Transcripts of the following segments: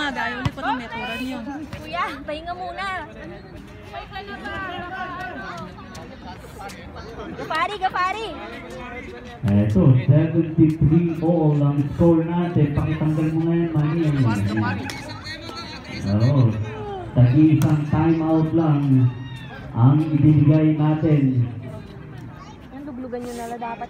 umaga, ayaw ulit ko ng meturan yun. Kuya, pahinga muna. Gapari, gapari. Eto, 73 all ang score natin. Pakitanggal mo ngayon, Manny. Oo. Tag-iisang time out lang ang ibinigay natin. Yan, dublugan nyo nala dapat.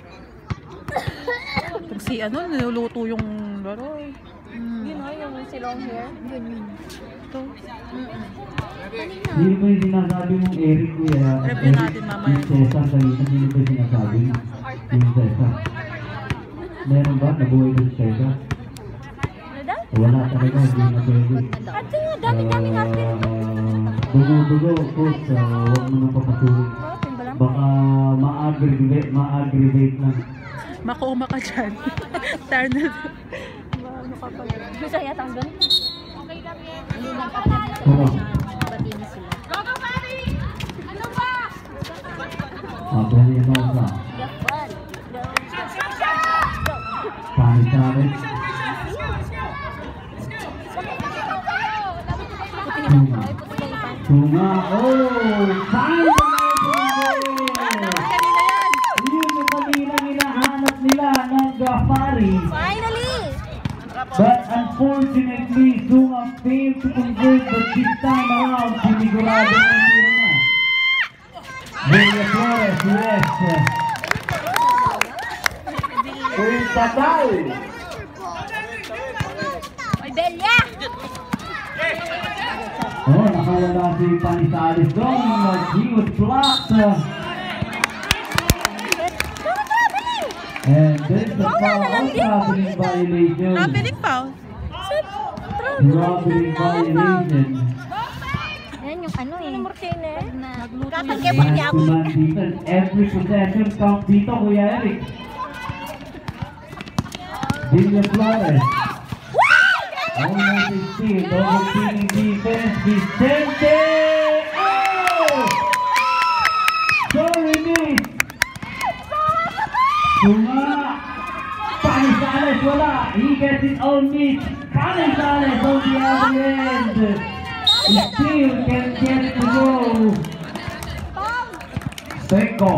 Kung si ano, niluluto yung laro. Yun o, yung si long hair. Yun. Ito. Hindi mo yung sinasabi mong Eric, kuya. Review natin mamaya. Yung Cesar kanina, hindi mo yung sinasabi. Yung Cesar. Meron ba? Nabuhay ba si Cesar? Ano daw? Wala talaga, hindi na pwede. At nga, dami-dami natin. Dugo-dugo, coach. Huwag mo nang papatuloy. Baka ma-aggravate lang. Makuuma ka dyan. Tarnal. Gusto yata ang doon? Okay lang yan. Hindi lang pati na sila. Go, Mari! Ano ba? Abel Yanosa. Gapal. Pani Chavez. Tunga. Oh! Finally! Yun yung kanina hinahanap nila ng Gafari. Finally! But unfortunately, Tunga failed to convert, but this time around, sinigurado na sila na. Bella Flores, yes. Tatay! Oy, Belia! Oh, nakawala si Panisales doon. He was blocked. And there's the foul, traveling violation. Traveling foul. Traveling violation. Yan yung ano eh. Martinez. Man defense. Every possession count dito, Kuya Eric. Villa Flores. Almost a steal. Double teaming defense. Vicente! Oh! Sorry, miss. Tunga. Panisales, wala. He gets his own miss. Panisales on the other end. He still can get it to go. Seco.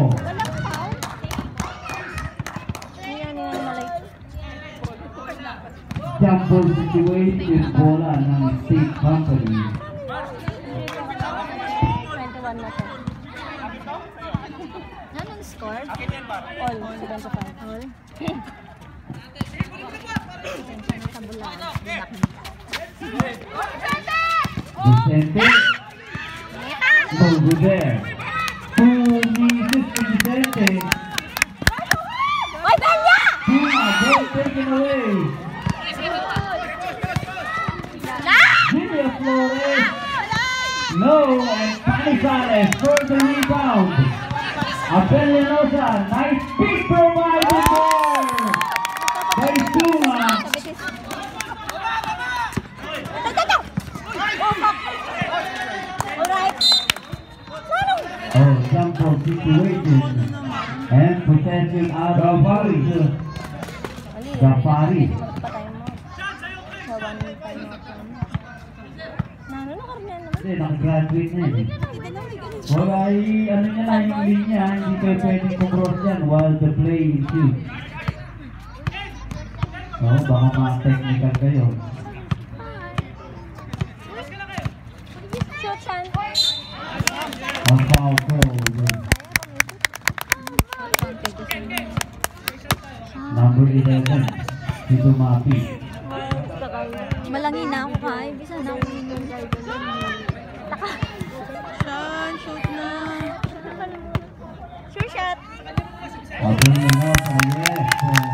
Jumbo situation, bola ng State Company. 21 na to. Anong score? All. 75. All. Vicente. Over there. Two misses to Vicente. Oy, Belia! Ball taken away. Villa Flores. No, and Panisales for the rebound. Abel Yanosa, nice pick provided there by Tunga. Oh, jump ball situation and possession out of Gafari. Kasi nakagraduate na yun. Wala ano niya lang yung linya, hindi kayo pwedeng kumross yan while the play ensues. Oh, baka ma-technical kayo. Ang foul call. Number 11, si Dumapi. Malangin na ako ka. Bisa na ako yung taka. Saan? Shoot na. Sure shot. Abel Yanosa, yes.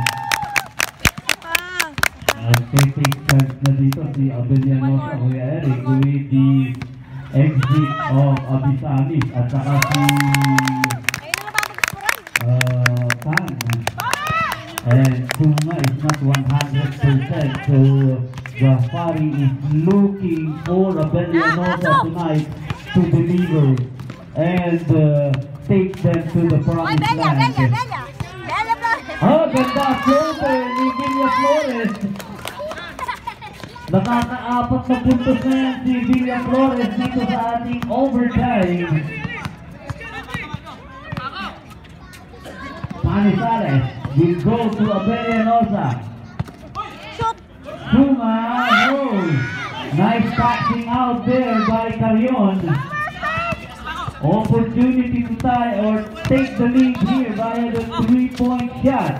Take charge na dito si Abel Yanosa, Kuya Eric, with the exit of Abisalis at saka si Tan. And Tunga is not 100%, so Gafari is looking for Abel Yanosa tonight to deliver and take them to the promised land. Oh, ganda floater ni Villa Flores. Nakaka-4 na puntos na yan si Villaflores dito sa ating overtime. Manizales will go to Abellanosa. Tunga, no. Nice passing out there by Carrion. Opportunity to tie or take the lead here via the 3-point shot.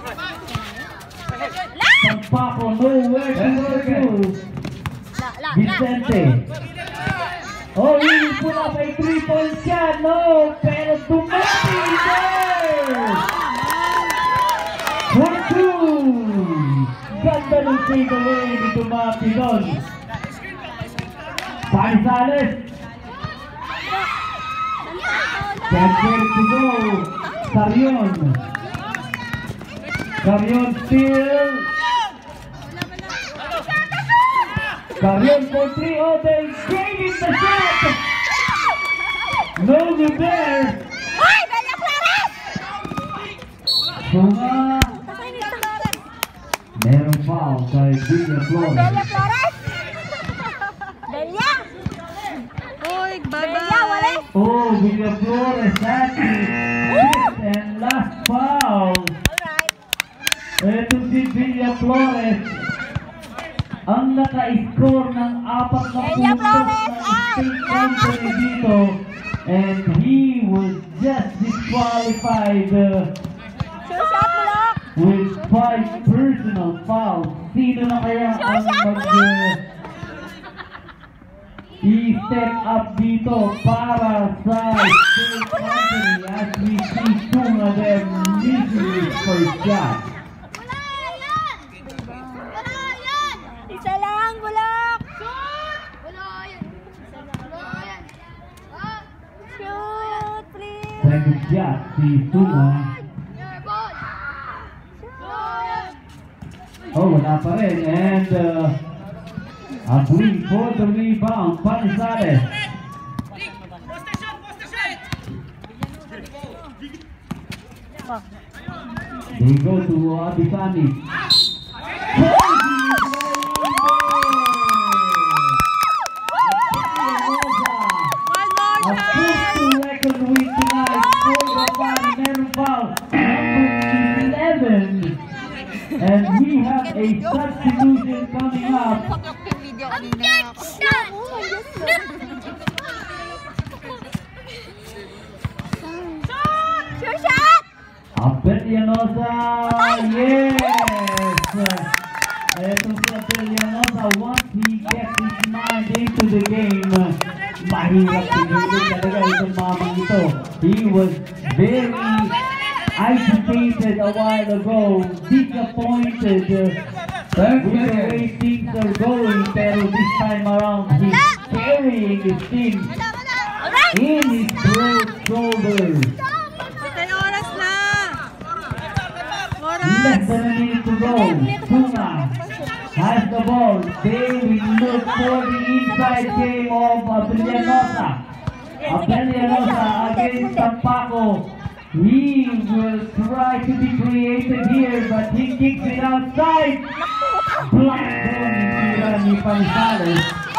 Paco nowhere to go. Vicente. Oh, he will put up a 3-point shot. No, pero tumati there. For 2. Ganda ng takeaway ni Tumati doon. Manizales. Cancel to go. Carrion. Carrion still. Carrion for 3. Oh, they gave him the shot. No good there. Tunga. Meron foul kay Villaflores. Uy, bye-bye. Oh, Villaflores, that is fifth and last foul. Ito si Villaflores ang naka-score ng 4 na puntos ng State Company dito, and he was just disqualified with 5 personal fouls. Sino na kaya ang i-step up dito para sa State Company as we see two of them missing his first shot? Isa lang, bulak! Shoot, please! Second shot, si Tunga. Oh, wala pa rin. And a bleed for the rebound. Manizales. They go to Abisani. One more A time. first record win tonight for the Bani Meron foul, number 11. And we have a substitution coming up. Sure shot! Abellanosa, yes! Etong si Abellanosa, once he gets his mind into the game, mahirap pinigil talaga itong mamang ito. He was very agitated a while ago, disappointed with the way things are going, pero this time around he's carrying his team in his broad shoulders. May oras na. Less Oras. than a minute to go. Tunga has the ball. They will look for the inside game of Abellanosa. Abellanosa against Tampaco. He will try to be creative here, but he kicks it outside. Blocked down ni Manizales.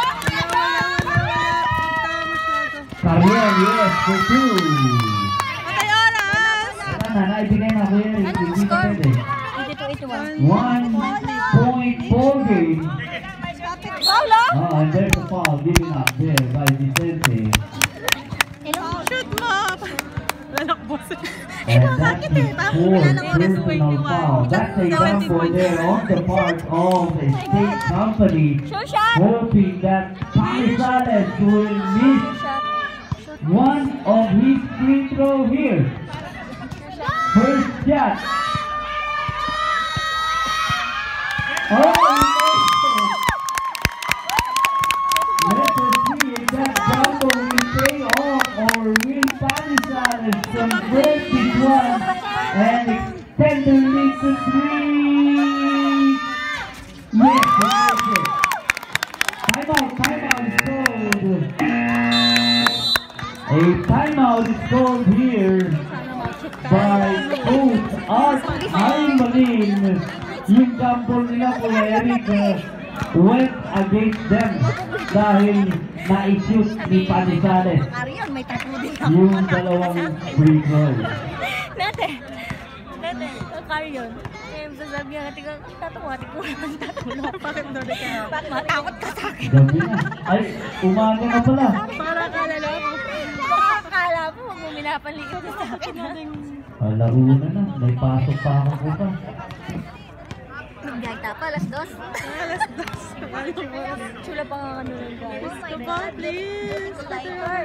Carrion, yes, for 2. Patay oras. Wala na, naibigay na ko yan. Hindi na pwede. 1 point ball game. Paulo! Oh, and there's a foul given up there by Vicente. Shoot mo. Lalakbo siya. And that is 4 personal foul. That's a gamble there on the part of the State Company, Sure shot! hoping that Manizales will miss one of his free throw here. First shot. Oh, let us see if that gamble will pay off, or will Manizales convert this one and extend the lead to 3. Yes, that's it. Timeout is called. A timeout is called here by Coach Art Aymalin. Yung gamble nila, Kuya Eric, went against them dahil na-shoot ni Panisales Ariel, may tapo din ako. yung dalawang free throw. Dati, Carrion. Eh, sasabi nga natin, tatuwatik ko lang tatulog. Bakit doon ka? Bakit matakot ka sa akin? Gabi na. Ay, umaga na pala. Para kalala mo. Baka akala mo, huwag mo minapanlikod sa akin. Laro na. May pasok pa ako po pa. Gagta pa, alas 2. Alas 2. Chula pa nga ano nun, guys. Come on, please. Lighter.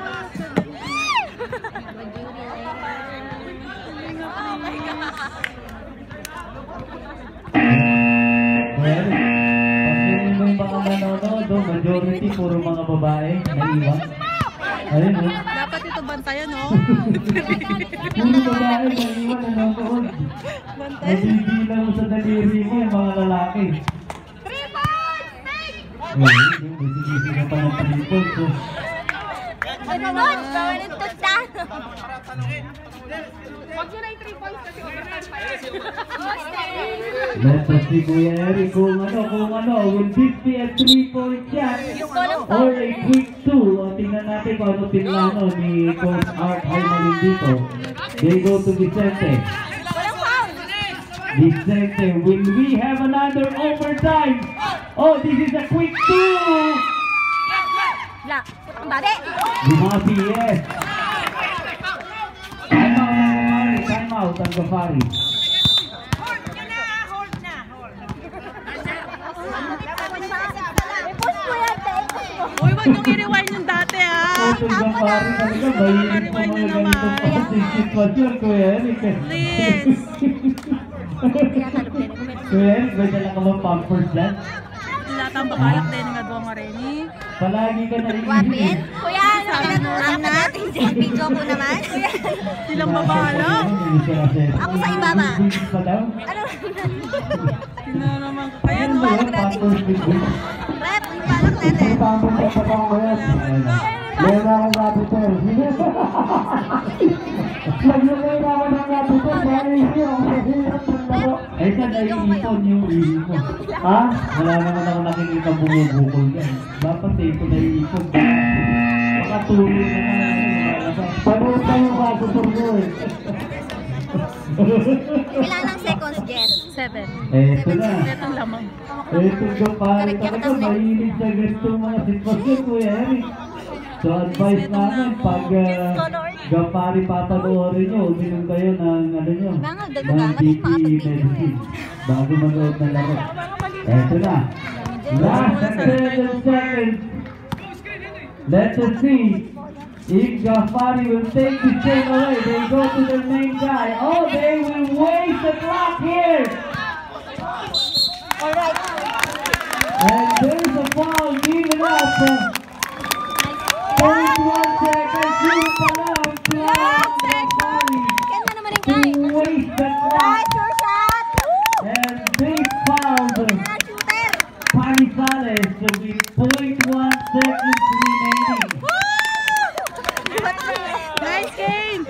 Well, pag mo yung mga nanonood, majority puro mga babae na iwan. Ayun o. Dapat ito bantayan, no? Puro babae na iwan nanonood. Bantayan. Nabibila mo sa daliri mo yung mga lalaki. 3 points! Ayun, may na pa ng 3 points. So, Ano nun? Bawal yung touchdown. let's see Kuya Eric kung ano, will this be a 3-point shot or a quick 2? O tingnan natin kung ano pinlano ni Coach Art Haymalin dito. They go to Vicente. Walang foul. Vicente, will we have another overtime? Oh, this is a quick 2! La, ang bade. Dumasi, yes. Time out ang Gafari. I-push ko yan, i-push ko. Uy, wag niyong i-rewind yung dati, ha? Coach Gafari talaga, mahilig sa mga ganitong klaseng sitwasyon, Kuya Eric. Please. Tinatalog din. Kuya Eric, may dala ka ba pampers dyan? Latang babayak din ng adwang areni. Palagi ka na One iisip. minute. Kuya, pinag-usapan natin dyan. Video ko naman. Kuya, Silang babala. Ako sa ibaba. Pa daw? ano? Sino naman? Kaya, Ano no? ba yun? Pampers with this? Rep, yung balak natin. Pampers sa patang ko yan. Meron ako capital. Naglagay na ako ng capital dahil yung mahirap ng laro. Eh, saan naiipon yung ihi mo? Ha? Wala naman ako nakikita bumubukol yan. Dapat eh, ito naiipon. Makatulog na nga. Pareho tayo capital ko eh. Ilan ang seconds, Jess? 7. Ito na. Ito lamang. Ito ko pare talaga mahilig sa ganitong mga sitwasyon, Kuya Eric. So advice namin pag Gapari papanoorin nyo, uminom kayo ng ano nyo, ng DP medicine bago manood ng laro. Ito na. Last 7 seconds. Let us see if Gapari will take this game away. They go to the main guy. Oh, they will waste the clock here. Alright. And there's a foul given up. 0.1 seconds, yun pala ang plan ng Gapari Ganda naman yung to guy. waste the clock. Alright, sure shot. And they fouled Ah, shooter. Panisales with 0.1 seconds remaining. Nice game!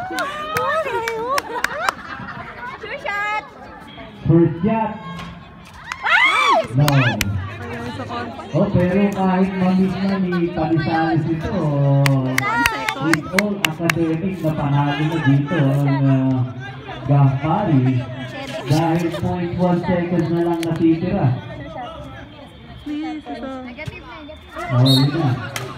Sure shot. First shot. No. Ayun, sa kon. Oh, pero kahit mamiss na ni Panisales ito, with all academic na panalo na dito ang Gapari dahil 0.1 seconds na lang natitira. Please, ito. Oh, yun na.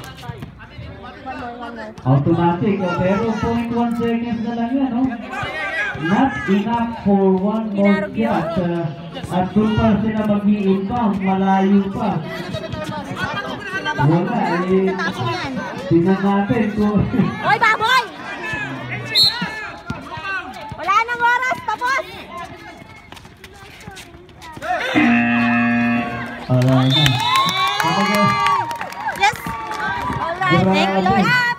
Automatic, oh, pero 0.1 seconds na lang yan, no? Not enough for one more shot. At doon pa sila mag-i-inbound, malayo pa. Wala, eh. Tingnan natin kung... Hoy, baboy! Wala nang oras, tapos! Alright na. Yes! Alright, thank you, Lord.